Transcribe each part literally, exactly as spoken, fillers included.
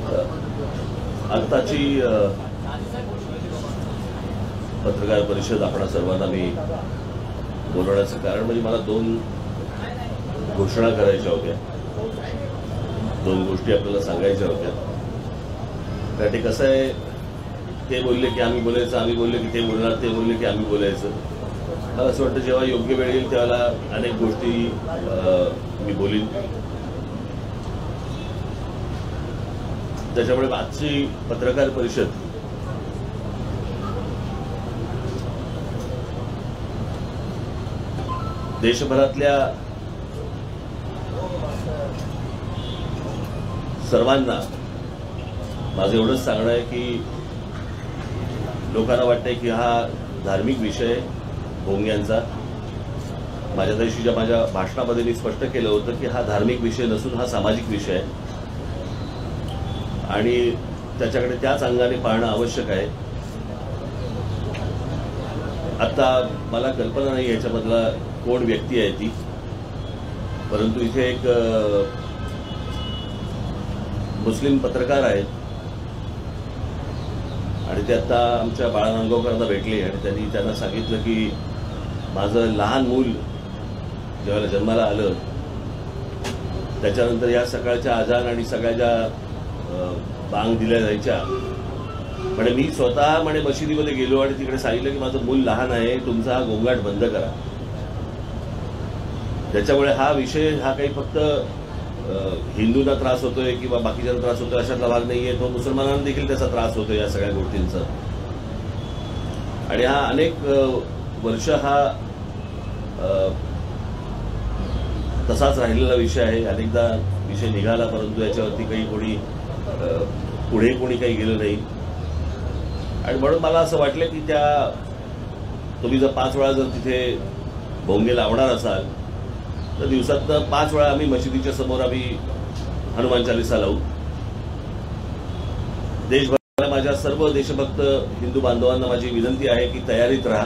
आत्ताची पत्रकार परिषद आपणा सर्वांना मी बोलवण्याचं कारण म्हणजे मला दोन घोषणा करायच्या होत्या, दोन गोष्टी आपल्याला सांगायच्या होत्या. कारण ते कसं आहे, ते बोलले की आम्ही बोलायचं, आम्ही बोलले की ते बोलणार, ते बोलले की आम्ही बोलायचं. मला असं वाटतं जेव्हा योग्य वेळ येईल त्यावेळेला अनेक गोष्टी मी बोलीन. त्याच्यामुळे आजची पत्रकार परिषद देशभरातल्या सर्वांना माझं एवढंच सांगणं आहे की लोकांना वाटतंय की हा धार्मिक विषय भोंग्यांचा. माझ्या दिवशीच्या माझ्या भाषणामध्ये मी स्पष्ट केलं होतं की हा धार्मिक विषय नसून हा सामाजिक विषय आहे आणि त्याच्याकडे त्याच अंगाने पाहणं आवश्यक आहे. आता मला कल्पना नाही याच्यामधला कोण व्यक्ती आहे ती, परंतु इथे एक मुस्लिम पत्रकार आहेत आणि ते आता आमच्या बाळा नांदगावकरांना भेटले आणि त्यांनी त्यांना सांगितलं की माझं लहान मूल जेव्हा जन्माला आलं त्याच्यानंतर या सकाळच्या अजान आणि सगळ्या ज्या बांग दिल्या जायच्या, म्हणजे मी स्वतः म्हणे मशिदीमध्ये गेलो आणि तिकडे सांगितलं की माझं मूल लहान आहे, तुमचा हा गोंगाट बंद करा. त्याच्यामुळे हा विषय हा काही फक्त हिंदूंना त्रास होतोय किंवा बाकीच्यांना त्रास होतोय अशातला भाग नाहीये, तो मुसलमानांना देखील त्याचा त्रास होतोय या सगळ्या गोष्टींचा. आणि हा अनेक वर्ष हा तसाच राहिलेला विषय आहे. अनेकदा विषय निघाला परंतु याच्यावरती काही कोणी पुढे कोणी काही गेलं नाही. आणि म्हणून मला असं वाटलं की त्या तुम्ही जर पाच वेळा जर तिथे भोंगे लावणार असाल तर दिवसात पाच वेळा आम्ही मशिदीच्या समोर आम्ही हनुमान चालीसा लावू. देशभरातल्या माझ्या सर्व देशभक्त हिंदू बांधवांना माझी विनंती आहे की तयारीत राहा.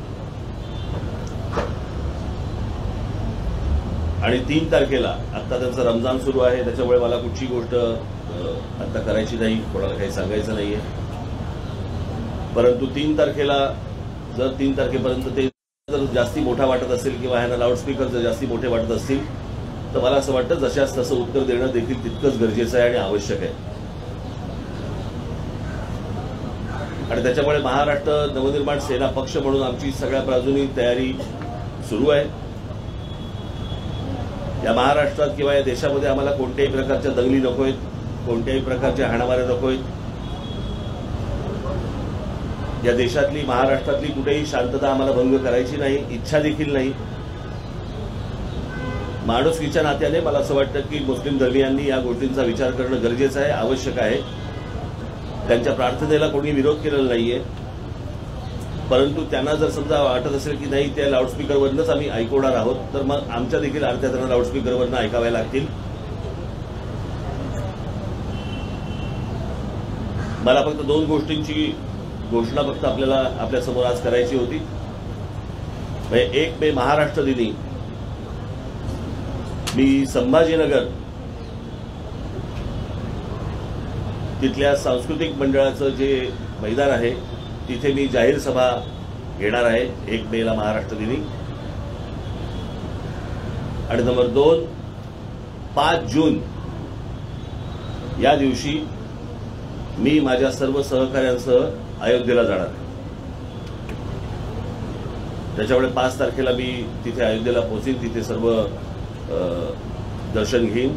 आणि तीन तारखेला आता त्यांचं रमजान सुरू आहे, त्याच्यामुळे मला कुठची गोष्ट आता करायची नाही, कोणाला काही सांगायचं नाहीये. परंतु तीन तारखेला जर तीन तारखेपर्यंत ते जर जास्ती मोठा वाटत असेल किंवा ह्यांना लाऊडस्पीकर जर जास्ती मोठे वाटत असतील तर मला असं वाटतं जशास तसं उत्तर देणं देखील तितकंच गरजेचं आहे आणि आवश्यक आहे. आणि त्याच्यामुळे महाराष्ट्र नवनिर्माण सेना पक्ष म्हणून आमची सगळ्या बाजूनी तयारी सुरू आहे. या महाराष्ट्रात किंवा या देशामध्ये आम्हाला कोणत्याही प्रकारच्या दंगली नकोयत, कोणत्याही प्रकारच्या हाणामाऱ्या नकोयत. या देशातली महाराष्ट्रातली कुठेही शांतता आम्हाला भंग करायची नाही, इच्छा देखील नाही. माणुसकीच्या नात्याने मला असं वाटतं की मुस्लिम धर्मीयांनी या गोष्टींचा विचार करणं गरजेचं आहे, आवश्यक आहे. त्यांच्या प्रार्थनेला कोणी विरोध केलेला नाहीये, परंतु त्यांना जर समजा वाटत असेल की नाही त्या लाऊडस्पीकरवरनंच आम्ही ऐकवणार आहोत तर मग आमच्या देखील अर्ध्या त्यांना लाऊडस्पीकरवरनं ऐकाव्या लागतील. मला फक्त दोन गोष्टींची घोषणा फक्त आपल्याला आपल्या समोर आज करायची होती. म्हणजे एक मे महाराष्ट्र दिनी मी संभाजीनगर तिथल्या सांस्कृतिक मंडळाचं जे मैदान आहे तिथे मी जाहीर सभा घेणार आहे एक मेला महाराष्ट्र दिनी. आणि नंबर दोन पाच जून या दिवशी मी माझ्या सर्व सहकाऱ्यांसह अयोध्येला जाणार आहे. त्याच्यामुळे पाच तारखेला मी तिथे अयोध्येला पोहोचीन, तिथे सर्व दर्शन घेईन.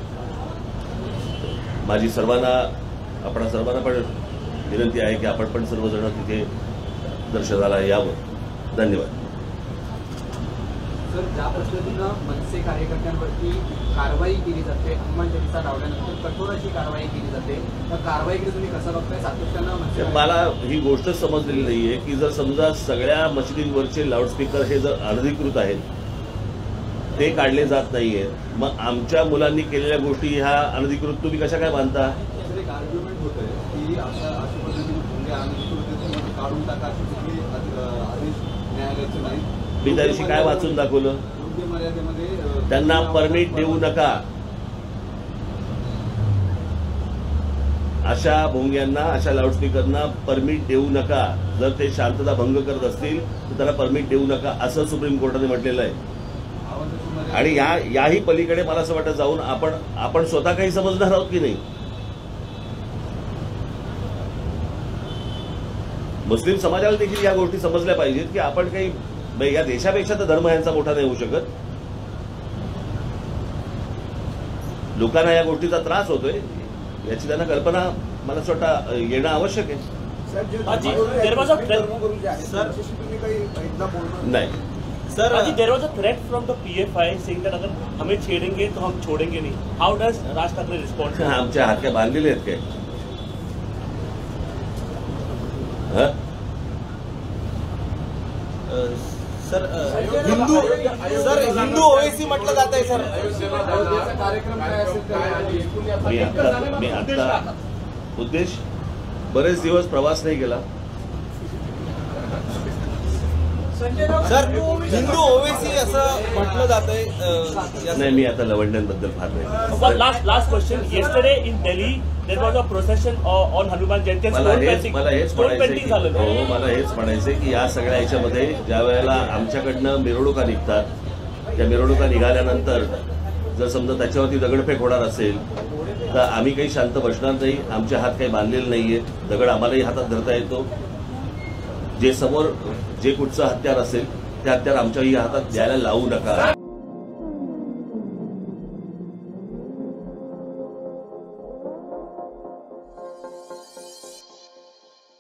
माझी सर्वांना आपण सर्वांना पण विनंती आहे की आपण पण सर्वजण तिथे दर्शनाला यावं. धन्यवाद. सर, ज्या पद्धतीनं मनसे कार्यकर्त्यांवरती कारवाई केली जाते, हनुमान चालीसा लावल्यानंतर कठोर अशी कारवाई केली जाते, तर कारवाईकडे तुम्ही कसं बघताय? सातत्यानं मला ही गोष्ट समजलेली नाहीये की जर समजा सगळ्या मशिदींवरचे लाऊडस्पीकर हे जर अनधिकृत आहेत, ते काढले जात नाहीये, मग आमच्या मुलांनी केलेल्या गोष्टी ह्या अनधिकृत तुम्ही कशा काय मानता? आर्ग्युमेंट होतंय की अशा अशा पद्धतीने अनधिकृत काढून टाका आदेश न्यायालयाचे नाही. मी त्या दिवशी काय वाचून दाखवलं? त्यांना परमिट देऊ नका. अशा भोंग्यांना, अशा लाऊडस्पीकरना परमिट देऊ नका. जर ते शांतता भंग करत असतील तर त्याला परमिट देऊ नका असं सुप्रीम कोर्टाने म्हटलेलं आहे. आणि या याही पलीकडे मला असं वाटतं जाऊन आपण आपण स्वतः काही समजणार आहोत की नाही. मुस्लिम समाजाला देखील या गोष्टी समजल्या पाहिजेत की आपण काही या देशापेक्षा तर धर्म यांचा मोठा नाही होऊ शकत. लोकांना या गोष्टीचा त्रास होतोय याची त्यांना कल्पना मला असं वाटतं येणं आवश्यक आहे. नाही सर अजी there was a threat from the PFI saying that अगर हमें छेड़ेंगे तो हम छोड़ेंगे नहीं. How does Raj Thackeray respond? आमच्या हात काय बांधलेले आहेत काय? सर हिंदू सर हिंदू ओवेसी म्हटलं जात आहे सर. कार्यक्रम काय असेल मी आता मी आता उद्देश बरेच दिवस प्रवास नाही केला. सर हिंदू ओवेसी असं म्हटलं जात आहे. नाही मी आता लवंड्यांबद्दल फार नाही. Last last question. Yesterday in Delhi there was a procession on Hanuman Jayanti. मला हेच मला हेच म्हणायचं हो मला हेच म्हणायचंय की या सगळ्या याच्यामध्ये ज्या वेळेला आमच्याकडनं मिरवणुका निघतात त्या मिरवणुका निघाल्यानंतर जर समजा त्याच्यावरती दगडफेक होणार असेल तर आम्ही काही शांत बसणार नाही. आमचे हात काही बांधलेले नाहीये. दगड आम्हालाही हातात धरता येतो. जे समोर जे कुठचं हत्यार असेल ते हत्यार आमच्याही हातात द्यायला लावू नका.